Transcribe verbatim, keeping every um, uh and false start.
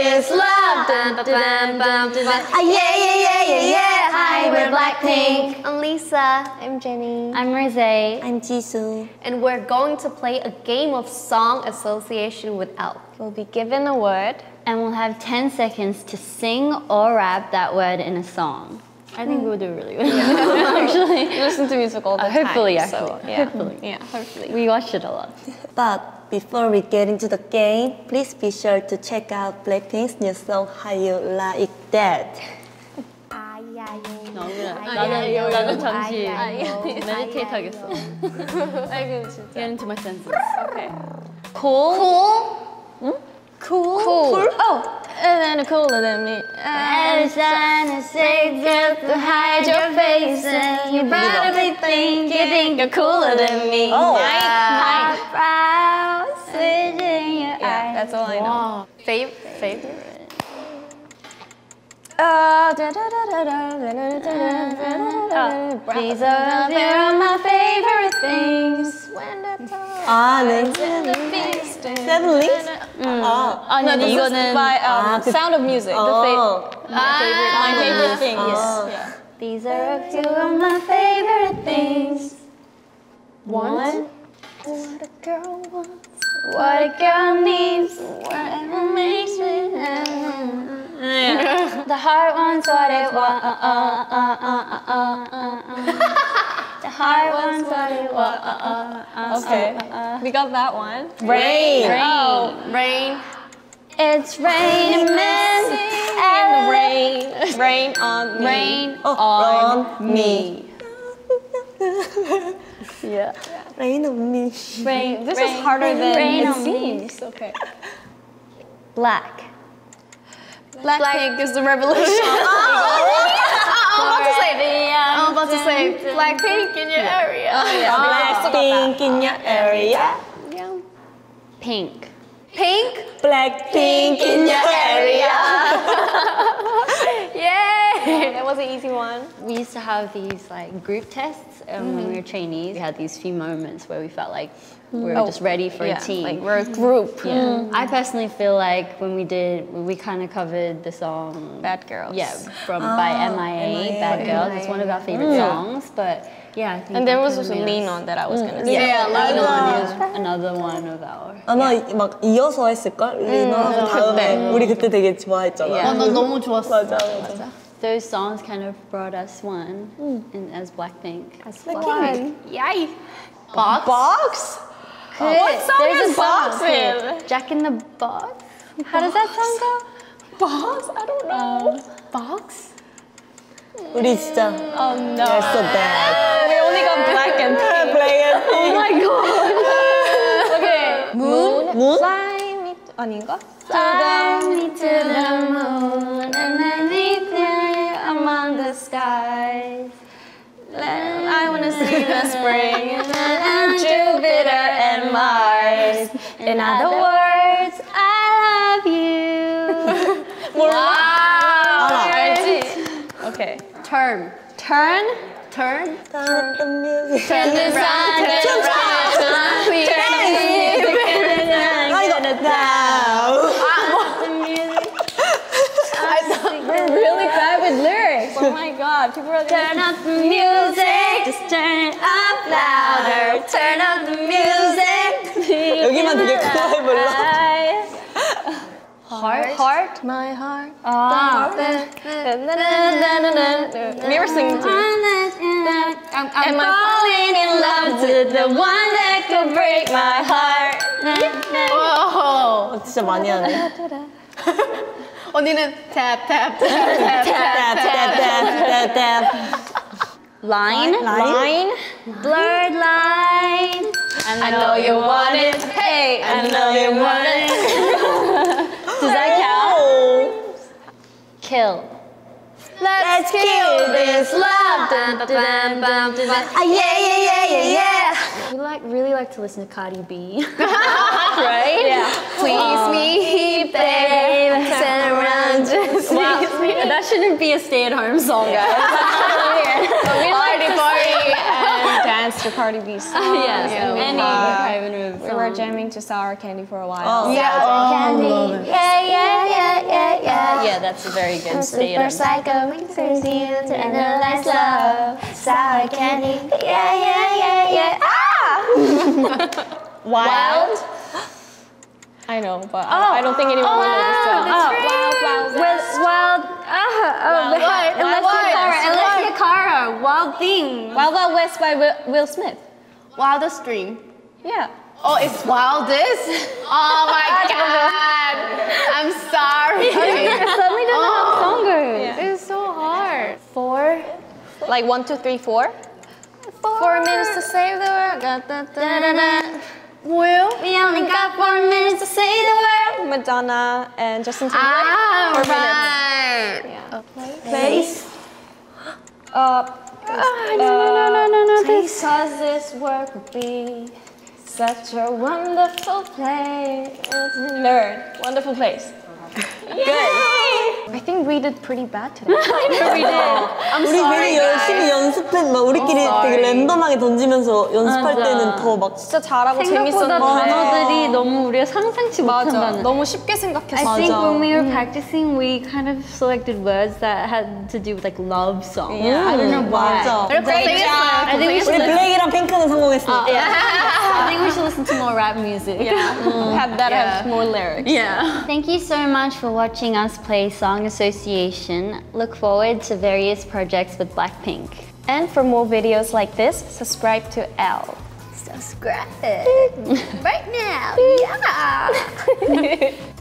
this love. Dun, dun, dun, dun, dun, dun. Ah, yeah, yeah, yeah, yeah, yeah. Hi, we're Blackpink. I'm Lisa. I'm Jenny. I'm Rosé. I'm Jisoo. And we're going to play a game of song association with L. We'll be given a word. And we'll have ten seconds to sing or rap that word in a song. I think we'll do really good. Actually. We listen to music all the Uh, time. hopefully, so, actually. yeah. Hopefully. Yeah, hopefully. We watch it a lot. But before we get into the game, please be sure to check out Blackpink's new song How You Like That. 나는 나는 잠시 meditate 하겠어. 아이고 진짜. Get into my senses. Okay. Cool. Cool. Cool. Cool. Oh, and then cooler than me. And it's trying to say just to hide your face, and you probably think you think you're cooler than me. Oh. My brows switching your Yeah, eyes. that's all I know. Fav favorite? Uh, da, da, da, da, da, da, da, da, da, da. These are they're my favorite things. When the time 아, 네. is Seven Links? 아, 아니 No, this 이거는 is by um, 아, 그- Sound of Music. The 어. fa- my favorite, my favorite thing. Yes. 아. Yeah. These are a few of my favorite things. One. What a girl wants. What a girl needs, whatever makes me. The heart wants what it wants. Uh, uh, uh, uh, uh, uh, uh. The heart wants what it wants. Uh, uh, uh, Okay. uh, uh. We got that one. Rain. Oh, Rain. it's raining men And rain. Rain on me. rain Oh, on me. Yeah. Rain on me. Rain. This rain, is harder than rain it on me. seems. Okay. Black. Blackpink is the revolution. I'm about to say. I'm I'm about to say Blackpink in your area. Blackpink in your area. Pink. Pink. Blackpink in your area. Yay! That was an easy one. We used to have these like group tests um, when we were trainees. We had these few moments where we felt like we were Oh, just ready for yeah, a team. like we're a group. yeah. I personally feel like when we did, we kind of covered the song Bad Girls. Yeah, from by M I A, M I A. Bad Girls. It's one of our favorite songs, but yeah. I think And there that was kinda also made Lean us- On that I was gonna say. Yeah, Lean Lean On On. is another one of our. 아마 막 이어서 했을걸? 리노하고 다음에 우리 그때 되게 좋아했잖아. 어, 너 너무 좋았어. 맞아, 맞아. Those songs kind of brought us one in, as Blackpink. One. Yay! Box. Box? What song There's is a song Box called in? Jack in the Box. How does that song go? Box? I don't know. Box. 우리 진짜 Oh no. They're so bad. We only got black and pink. Black and pink. my god! Okay. Moon. Moon? Fly me. 아닌가? Fly me to the moon and then leave there among the skies. I wanna see the spring and Jupiter and Mars. In other words, I love you. Wow. 알지? Okay. Turn. Turn. Turn. Turn the music. Turn this on. 춤춰! Please. 아 이거 now. We're really bad with lyrics. Oh my god. People are Turn up the music. Just turn it up louder. Turn up the music. 여기만 되게 그거에 불러. Heart. Heart. my heart. Ah. We were singing too. I'm, I'm falling in love with the one that could break my heart. 오. 어, 진짜 많이 하네. 언니는 tap tap tap tap Tap, tap, tap, tap, tap. Line. Line? Blurred line. I know you want it. Hey, I know you want it. Does that count? Kill. Let's kill this love. Dun, dun, dun, dun, dun. Ah, yeah, yeah, yeah, yeah, yeah. We like really like to listen to Cardi B. Right? Yeah. Please me, babe. Turn around, just please me. That shouldn't be a stay-at-home song, guys. Party, party, And dance to Cardi B song. Yes, Yeah, we any kind of We were song. jamming to Sour Candy for a while. Oh, Yeah. 맞아. Candy. Yeah, yeah, yeah, yeah. that's a very good Super statement. psycho, crazy, and analyze love. Sour candy, yeah, yeah, yeah, yeah. Ah! Wild? I know, but I, I don't think anyone will know this song. Oh, wild, wild, With wild, uh, oh, Wild- Alessia Wild Cara, West. Alessia Cara, Wild Thing. Wild Wild West by Will, Will Smith. Wildest Dream. Yeah. Oh, it's Wildest? Oh my god! I'm sorry. Suddenly don't know how the song goes. It's so hard. Four. Like one, two, three, four. Four minutes to save the world. Da, da, da, da, da. Will? We only got four minutes to say the word. Madonna and Justin Timberlake. Ah, Four right. minutes. Place. Uh, No, no, no, no, no. because this work would be such a wonderful place. Nerd. Wonderful place. I think we did pretty bad today. 우리 괜히 열심히 연습했 막 우리끼리 되게 랜덤하게 던지면서 연습할 맞아. 때는 더 막 진짜 잘하고 생각보다 재밌었는데. 단어들이 너무 우리가 상상치 맞아. 못한다는. 너무 쉽게 생각했어. I think 맞아. when we were practicing, we kind of selected words that had to do with like love songs. Yeah, I don't know why. 맞아. Great job. I think we should 우리 listen. 블랙이랑 핑크는 성공했으니까. I think we should listen to more rap music. Yeah. Have that have more lyrics. Yeah. Thank you so much for watching us play Song Association. Look forward to various projects with Blackpink. And for more videos like this, subscribe to L. Subscribe right now. Yeah.